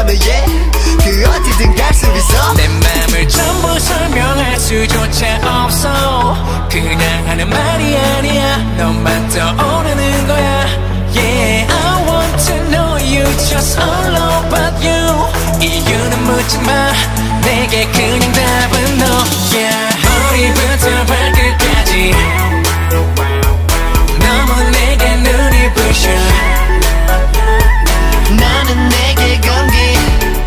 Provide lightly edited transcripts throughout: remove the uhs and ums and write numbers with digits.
원한다면 그 어디든 갈 수 있어. 내 맘을 전부 설명할 수조차 없어. 그냥 하는 말이 아니야. 너만 떠오르는 거야. Yeah, I want to know you, just all about you. 이유는 묻지 마. 내게 그냥 답은 너야. 머리부터 발끝까지 너무 내게 눈이 부셔. 나는 내게 감기.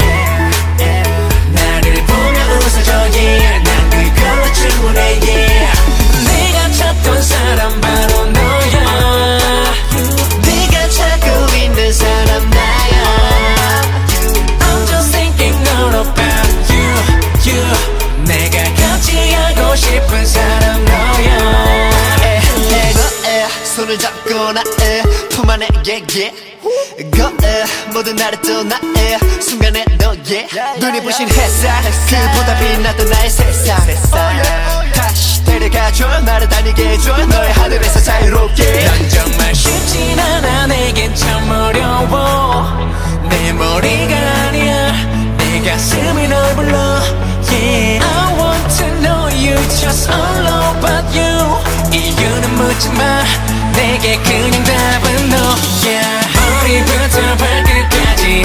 나를 보며 웃어줘. Yeah, 난 그걸로 충분해. Yeah, 내가 찾던 사람 바로 너야. 네가 찾고 있는 사람 나야. I'm just thinking all about you. 내가 같이 하고 싶은 사람 너야. 너의 손을 잡고 나의 품 안에 거의 모든 나를 또 나의 순간에 너의 눈이 부신 햇살 그보다 빛났던 나의 세상. 다시 데려가줘. 나를 다니게 해줘. 너의 하늘에서 자유롭게. 넌 정말 쉽진 않아. 내겐 참 어려워. 내 머리가 아니야. 내 가슴이 널 불러. Yeah, I want to know you, just all about you. 이유는 묻지 마. 내게 그냥 답은 너야. 머리부터 발끝까지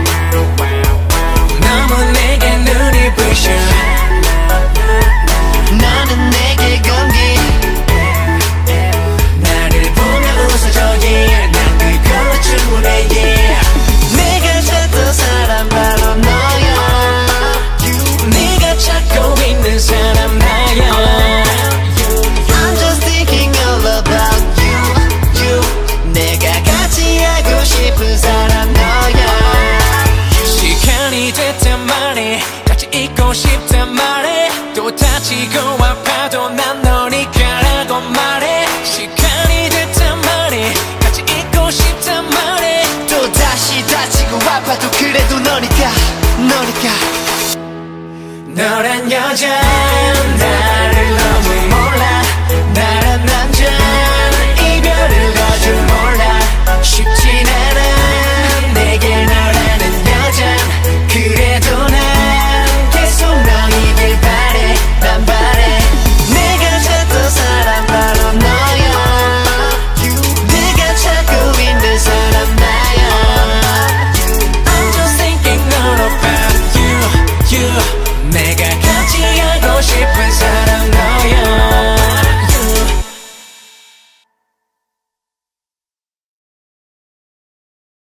너무 내게 눈이 부셔. 나는 내게 감기. 나를 보며 웃어줘. Yeah, 난 그걸로 충분해. Yeah, 내가 찾던 사람 바로 너야. 네가 찾고 있는 사람 나야. I'm just thinking all about you. 내가 같이 하고 싶은 사람 너야. 시간이 됐단 말해. 같이 있고 싶단 말해. 또 다치고 아파도 난 너니까라고 말해. 시간이 됐단 말해. 같이 있고 싶단 말해. 또 다시 다치고 아파도 그래도 너니까. 너란 여자